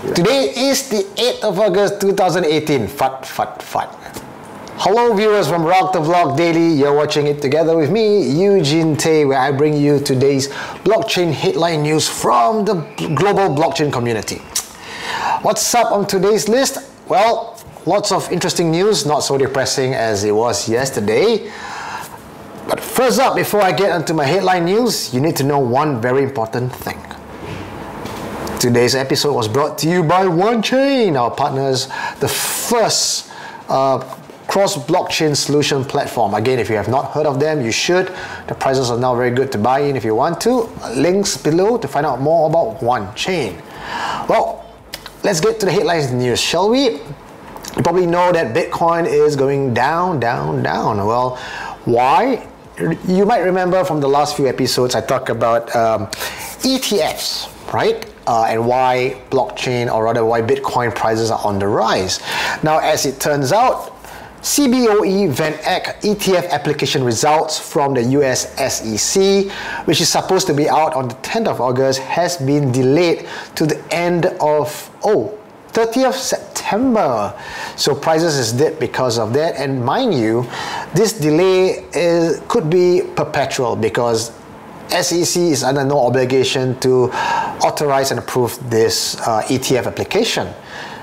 Today is the 8th of August 2018. Fat. Hello viewers from Rock the Vlog Daily. You're watching it together with me, Eugene Tay, where I bring you today's blockchain headline news from the global blockchain community. What's up on today's list? Well, lots of interesting news, not so depressing as it was yesterday. But first up, before I get into my headline news, you need to know one very important thing. Today's episode was brought to you by OneChain, our partners, the first cross-blockchain solution platform. Again, if you have not heard of them, you should. The prices are now very good to buy in if you want to. Links below to find out more about OneChain. Well, let's get to the headlines news, shall we? You probably know that Bitcoin is going down. Well, why? You might remember from the last few episodes I talked about ETFs, right? And why blockchain, or rather why Bitcoin prices are on the rise. Now, as it turns out, CBOE Van Eck ETF application results from the US SEC, which is supposed to be out on the 10th of August, has been delayed to the end of 30th September. So prices is dipped because of that. And mind you, this delay could be perpetual because SEC is under no obligation to authorize and approve this ETF application.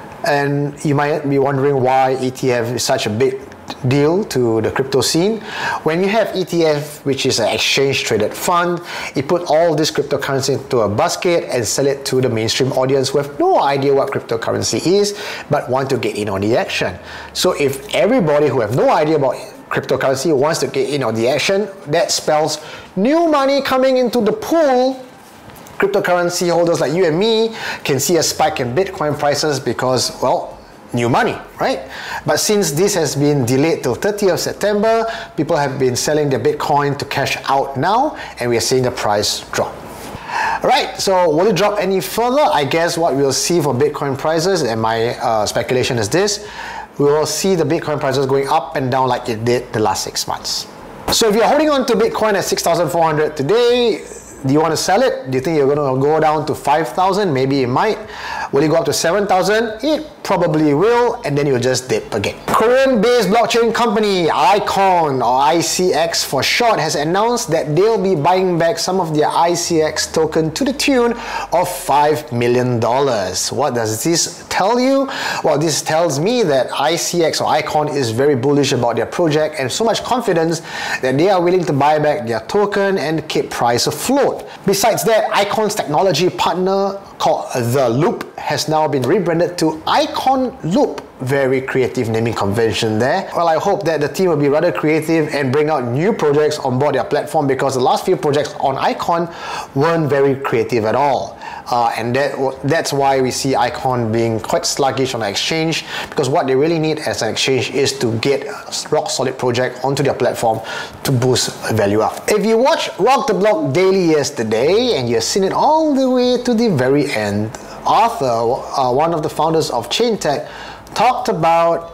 And you might be wondering why ETF is such a big deal to the crypto scene. When you have ETF, which is an exchange traded fund, you put all this cryptocurrency into a basket and sell it to the mainstream audience who have no idea what cryptocurrency is but want to get in on the action. So if everybody who have no idea about cryptocurrency wants to get in on the action, that spells new money coming into the pool. Cryptocurrency holders like you and me can see a spike in Bitcoin prices because, well, new money, right? But since this has been delayed till 30th of September, people have been selling their Bitcoin to cash out now, and we are seeing the price drop. Alright, so will it drop any further? I guess what we'll see for Bitcoin prices, and my speculation is this, we will see the Bitcoin prices going up and down like it did the last 6 months. So if you're holding on to Bitcoin at 6,400 today, do you want to sell it? Do you think you're going to go down to 5,000? Maybe it might. Will it go up to 7,000? It probably will, and then you'll just dip again. Korean-based blockchain company Icon, or ICX for short, has announced that they'll be buying back some of their ICX token to the tune of $5 million. What does this tell you? Well, this tells me that ICX or Icon is very bullish about their project and so much confidence that they are willing to buy back their token and keep price afloat. Besides that, Icon's technology partner called The Loop has now been rebranded to Icon Loop. Very creative naming convention there. Well, I hope that the team will be rather creative and bring out new projects on board their platform, because the last few projects on Icon weren't very creative at all. And that's why we see Icon being quite sluggish on the exchange, because what they really need as an exchange is to get a rock solid project onto their platform to boost value up. If you watched Rock the Block Daily yesterday and you've seen it all the way to the very end, Arthur, one of the founders of ChainTech, talked about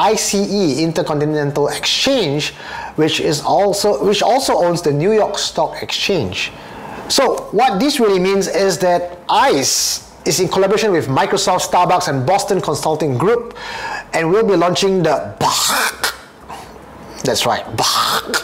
ICE, Intercontinental Exchange, which also owns the New York Stock Exchange. So what this really means is that ICE is in collaboration with Microsoft, Starbucks, and Boston Consulting Group, and will be launching the BACKT. That's right, BACKT.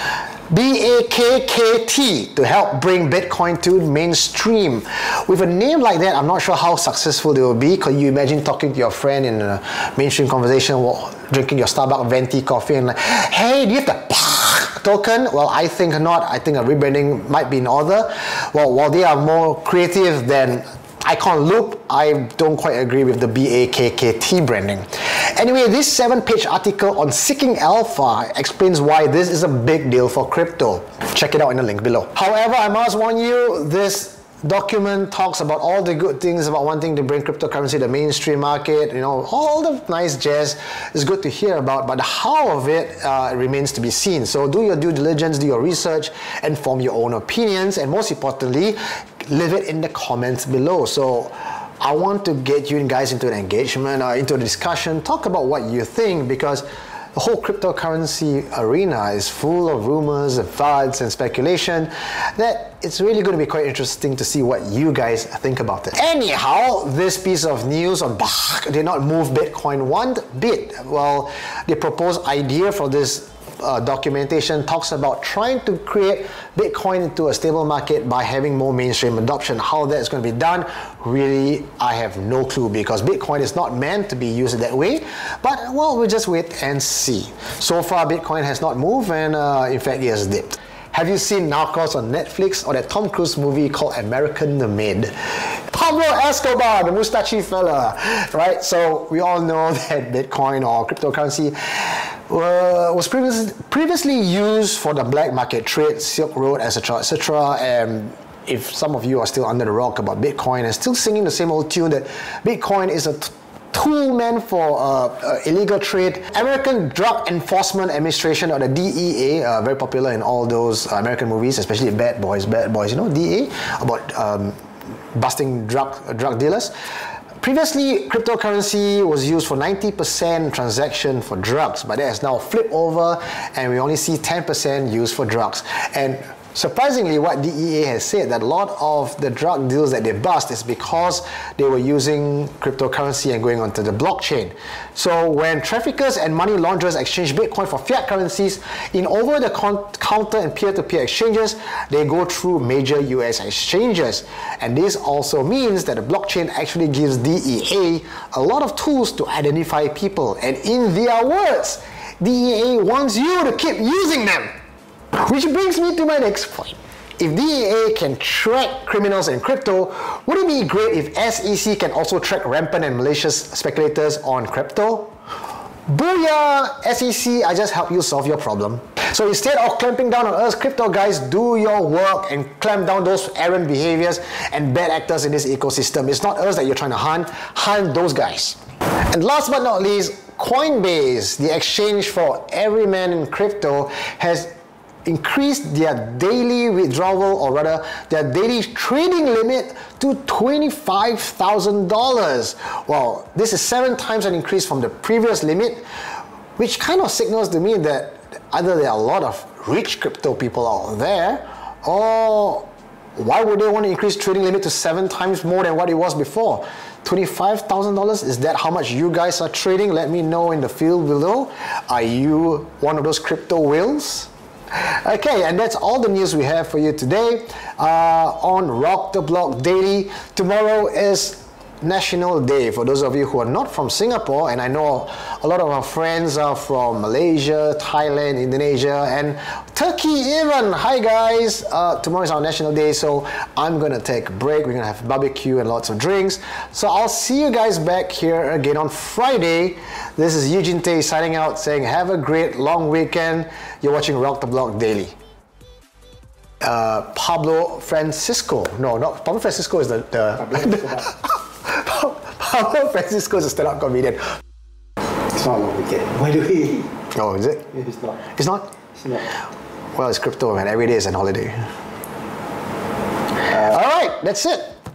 BAKKT, to help bring Bitcoin to mainstream. With a name like that, I'm not sure how successful they will be. Could you imagine talking to your friend in a mainstream conversation while drinking your Starbucks venti coffee and like, hey, do you have the BACKT token? Well, I think not. I think a rebranding might be in order. Well, while they are more creative than Icon Loop, I don't quite agree with the BAKKT branding. Anyway, this 7-page article on Seeking Alpha explains why this is a big deal for crypto. Check it out in the link below. However, I must warn you, this document talks about all the good things about wanting to bring cryptocurrency to the mainstream market, you know, all the nice jazz is good to hear about, but the how of it remains to be seen. So do your due diligence, do your research, and form your own opinions, and most importantly, leave it in the comments below. So I want to get you guys into an engagement, into a discussion, talk about what you think, because the whole cryptocurrency arena is full of rumors and fads and speculation that it's really going to be quite interesting to see what you guys think about it. Anyhow, this piece of news on did not move Bitcoin one bit. Well, the proposed idea for this documentation talks about trying to create Bitcoin into a stable market by having more mainstream adoption. How that's going to be done, really, I have no clue, because Bitcoin is not meant to be used that way. But well, we'll just wait and see. So far, Bitcoin has not moved, and in fact, it has dipped. Have you seen Narcos on Netflix, or that Tom Cruise movie called American Made? Pablo Escobar, the mustache fella, right? So we all know that Bitcoin or cryptocurrency was previously used for the black market trade, Silk Road, etc., etc. And if some of you are still under the rock about Bitcoin and still singing the same old tune that Bitcoin is a tool meant for illegal trade, American Drug Enforcement Administration, or the DEA, very popular in all those American movies, especially Bad Boys, you know, DEA, about busting drug dealers. Previously, cryptocurrency was used for 90% transaction for drugs, but that has now flipped over, and we only see 10% used for drugs. And surprisingly, what DEA has said, that a lot of the drug deals that they bust is because they were using cryptocurrency and going onto the blockchain. So when traffickers and money launderers exchange Bitcoin for fiat currencies in over-the-counter and peer-to-peer exchanges, they go through major US exchanges. And this also means that the blockchain actually gives DEA a lot of tools to identify people. And in their words, DEA wants you to keep using them. Which brings me to my next point. If DEA can track criminals in crypto, would it be great if SEC can also track rampant and malicious speculators on crypto? Booyah! SEC, I just help you solve your problem. So instead of clamping down on us, crypto guys, do your work and clamp down those errant behaviors and bad actors in this ecosystem. It's not us that you're trying to hunt those guys. And last but not least, Coinbase, the exchange for every man in crypto, has increased their daily withdrawal, or rather their daily trading limit, to $25,000. Well, this is 7 times an increase from the previous limit, which kind of signals to me that either there are a lot of rich crypto people out there, or why would they want to increase trading limit to 7 times more than what it was before? $25,000, is that how much you guys are trading? Let me know in the field below. Are you one of those crypto whales? Okay, and that's all the news we have for you today on Rock the Block Daily. Tomorrow is National Day. For those of you who are not from Singapore, and I know a lot of our friends are from Malaysia, Thailand, Indonesia, and Turkey even. Hi guys, tomorrow is our National Day, so I'm gonna take a break. We're gonna have barbecue and lots of drinks. So I'll see you guys back here again on Friday. This is Eugene Tay signing out, saying have a great long weekend. You're watching Rock the Block Daily. Pablo Francisco. No, not Pablo Francisco is Pablo Francisco is a stand-up comedian. It's not a long weekend. Why do we? Oh, is it? It's not. It's not? It's not. Well, it's crypto, man. Every day is a holiday. All right, that's it.